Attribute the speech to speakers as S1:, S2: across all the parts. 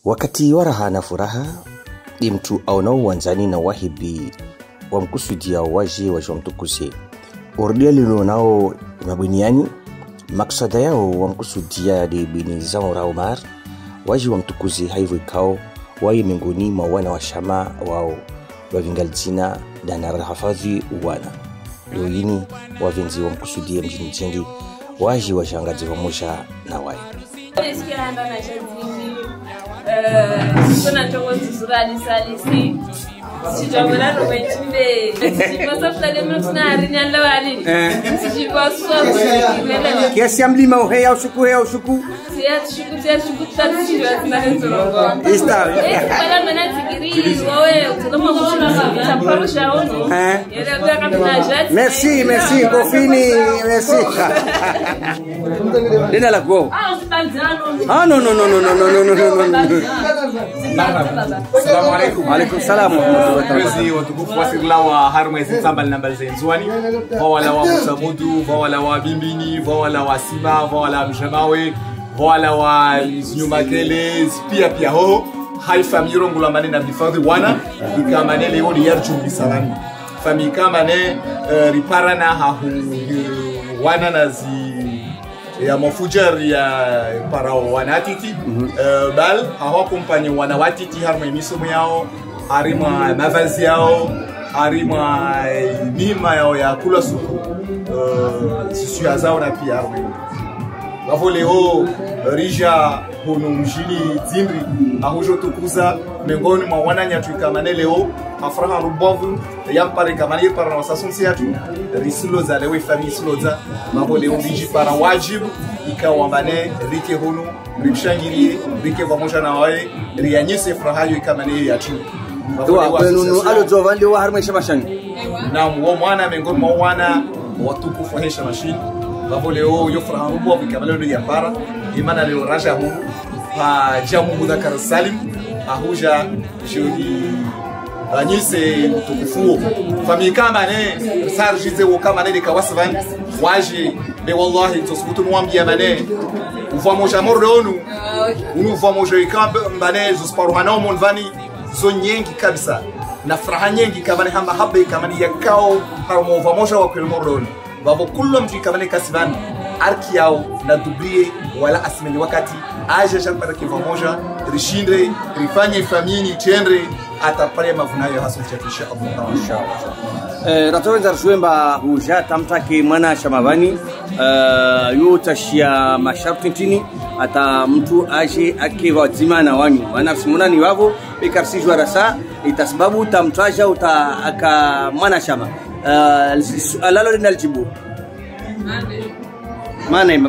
S1: Wakati waraha na furaha ni mtu aonao uwanjani na wahibi wamkusudia waji wajomtukuze urdia lilonao mabuniani maksada yao wamkusudia de bini zao raumar waji wamtukuze haivu ikao wae mingoni mawana wa shama wao wavingalzina dana rahafadhi uwana loyini wavenzi wamkusudia mjini jengi waji washangazi pamoja na wae
S2: kuna tongo tuzurali salisi sijamela romenchinde sipasa fulani mtuna arinya lawali sipaswa
S3: kiasi ya mlima uhea ushuku
S2: siya shuku tatishiwa tunahenzorongo
S3: ista
S2: pala mena tigiri wawe utoloma kushuna taparo shaoni yele kwa kapina jati
S3: merci kofini merci dena la go no
S4: Assalamu alaikum.
S3: Alaikum salam wa rahmatullahi
S4: Mwezi watukufu wa sirla wa harma hizi samba nambal za nzwani wala wa Musamudu wala wa Bimbini wala wa Sima wala Mshamawe wala wa Nyumakele pia ho hai famille rongola mane na bifadhi wana ikamane leo ni yarju bisalani famille kamane riparana ha wana nazi ya mafujar ya para wanatiti bal hawa kompani wanawatiti harma misomo yao harima mavazi yao harima nima yao ya kula suku sisi azao na pia harma bavo leo rija hono mjini Zimbri ahujo tukuza mengoni mwa wananyatu ikamane leo afraha rubovu yampare kamani para wasasunsi yatu risiloza lewe famille siloza bavo leo riji para wajibu ikawambane rike hono rikshangirie rike pamoja na wae rianyese furahayo ikamane yatu
S3: dua kwenu alo jovandi wa harma shabashani
S4: na mwana mengoni mwa wana watukufu hesha mashini bavo leo yo furaha rubovu ikamane leo yapara imana leo raja hu pa jamu mudhakar salim ahuja jodi anyise tukufu famille kama ne sarjize wo kama ne kawasvan waje be wallahi tosbutu mwambia mane uvamoja moronu unuvamoja ikambe mbane zosparu hanao monvani zo nyengi kabisa na furaha nyengi kama ne hamba habbe kama ne yakao harmo uvamoja wa kulmoronu babo kullu mji kama ne kasvan arki yao na dublie wala asimeni wakati aje shapata kivamoja rishinde rifanye famini tendre atapale mavunayo haso chatisha Allah
S3: inshallah ratowenza rushwemba huja tamtaki mwana shamabani yutashia masharti ntini ata mtu aje akiwa zimana wanyu wanafsimuna ni wavo bikarsijwa rasa itasababu tamtaja uta aka mwana shama alalo linaljibu Mane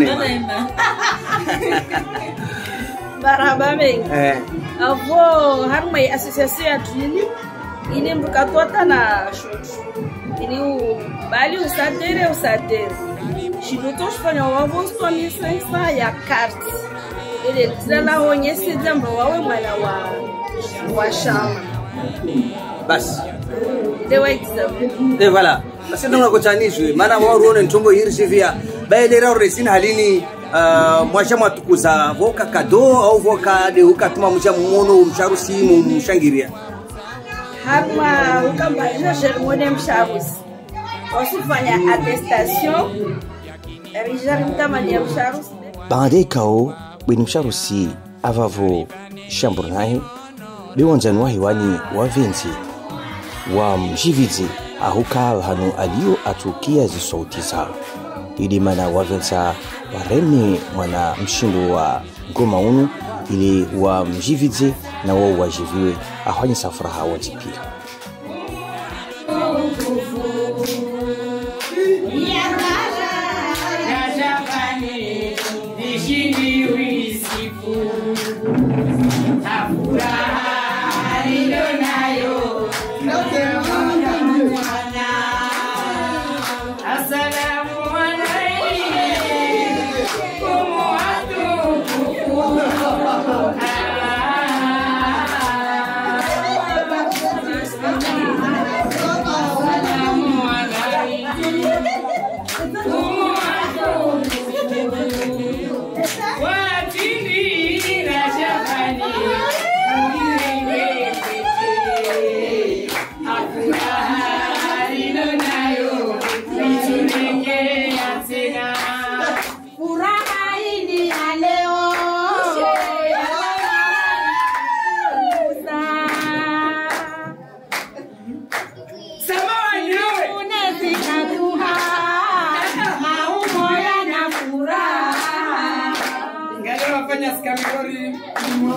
S2: baraba me avo harma association ya tulili ini mkatota na shoot ini bali usadere shidoto shfanya wavo 3500 ya carte ile zana onyesha jambo wawe mwana wa shama
S3: bas
S2: de
S3: voilà basi ndio ngakochanizwe maana wao ruone ntombo hirisivia baelera resina halini mwasha matukuza voka kado au voka de ukatuma mcha muono msharusi mshangiria
S2: harma ukamba jermone msharusi wasifanya attestation rijarita mali msharusi
S1: baadaye kao bini msharusi avavo shamburnahe biwanjani wahiwani wavenzi wa mjivizi ahuka hanu alio atukia zisauti zao ili mana wavenza wareme mwana mshindo wa ngoma unu ili wa mjivize na wao wajiviwe ahwanyi safuraha watipia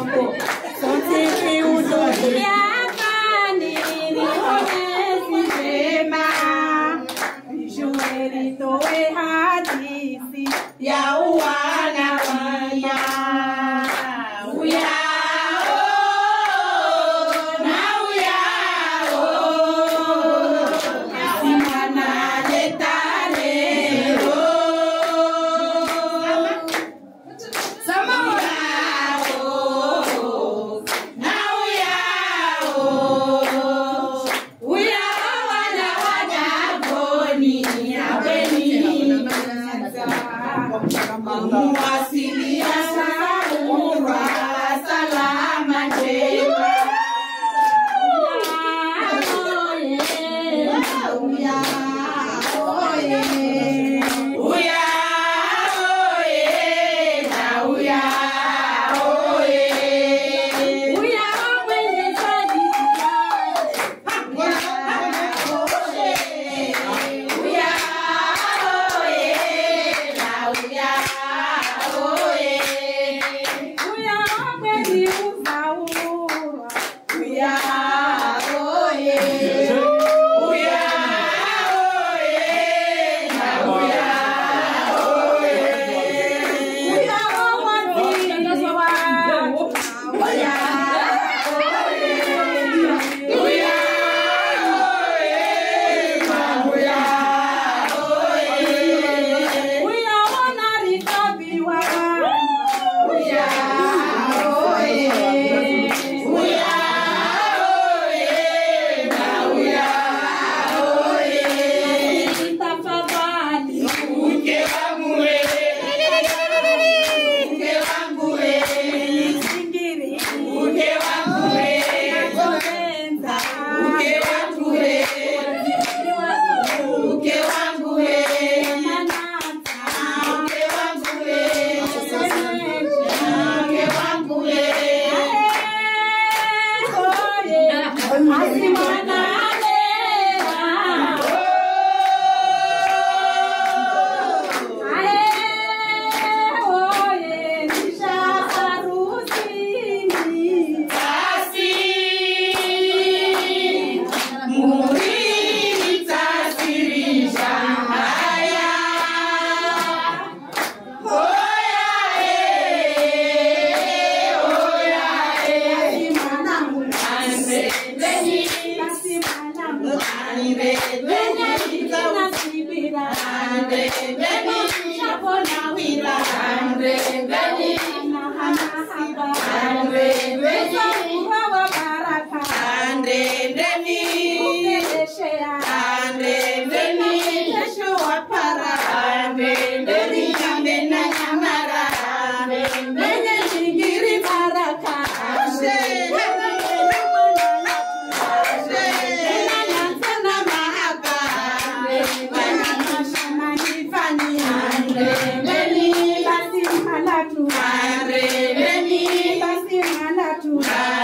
S5: Basi malatu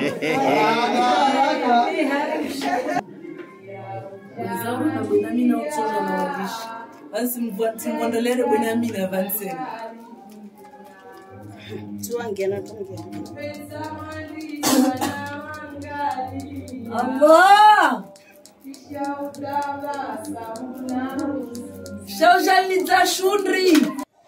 S2: Zauru na Benamina utsona na wadishi. Basi mvondolere Benamina vanseni. Tuangena. Allah! Shaujaliza shundri.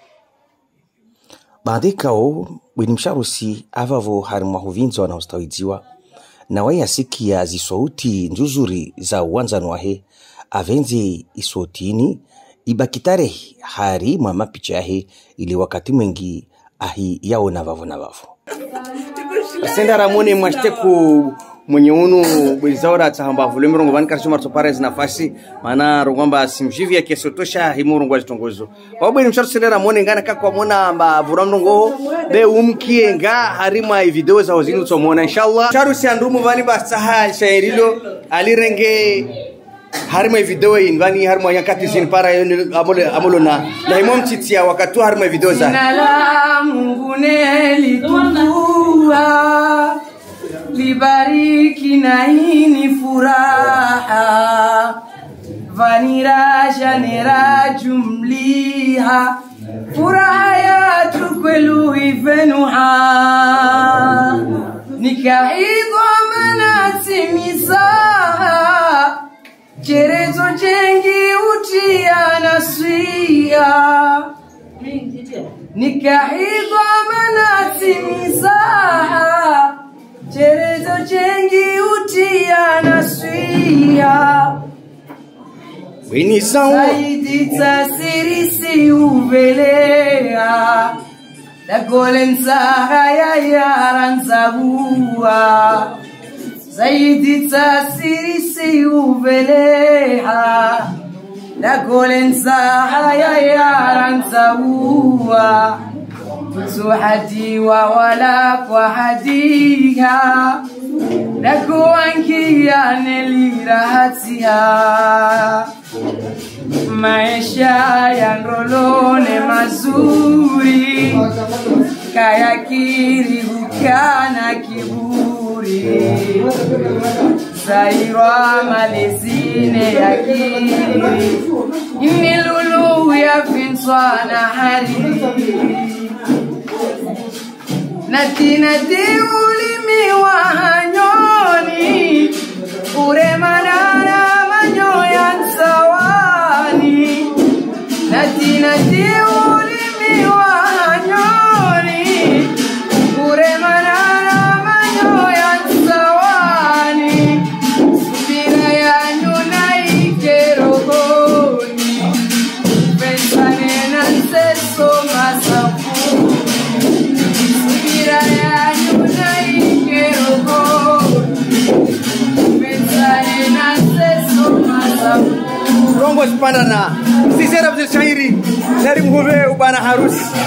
S1: Bandekao bweni msharusi avavo harimwa huvinzo na ustawidziwa na waya siki ya zisauti nzuzuri za uwanzano wahe avenze isotini ibakitare hari mwa mapicha yahe ili wakati mwengi ahi yao na vavu na vavu.
S3: Asenda ramone mwashteku mwenye unu bwilizaura tsahamba vule mirongo vani karisho martoparez nafasi mana rongwamba simjivia kesotosha himurongo wa jitongozo wabweni msharu senda ramone ngana kakwa mona mba vura mrongo be umkie nga harima video za wazini utomona inshallah msharu si andrumu vani basaha shairilo alirenge harima video invani harima yakati zin para amolo na himom titia wakatu harima video za
S2: nala munguneli tuwa libariki na hini furaha vanira janera jumliha furaha ya tukwelu ivenuha nikahidwa manati misaha jerezo jengi utia naswia nikahidwa manati misaha jerezo jengi utia naswia
S3: weni sawa
S2: zaidi tasirisi uvelea la golensaha ya yaranzabua zaidi tasirisi uvelea la golensaha ya yaranzabua suhati wa wala kwa hadiha nakuangia nelirahatiha maisha ya ndolone mazuri kaya kiri hukana kiburi zairwa malezine ya kiri inilulu ya finswa na hariri Natina ulimi wa hanyoni uremanana manyoya nsawani Natina ulimi wa hanyoni uremanana manyoya nsawani subira yanyu naikerohoni pensane na nseso masafu
S3: rongo spanda na sisera bzishairi nari mhube ubana harusi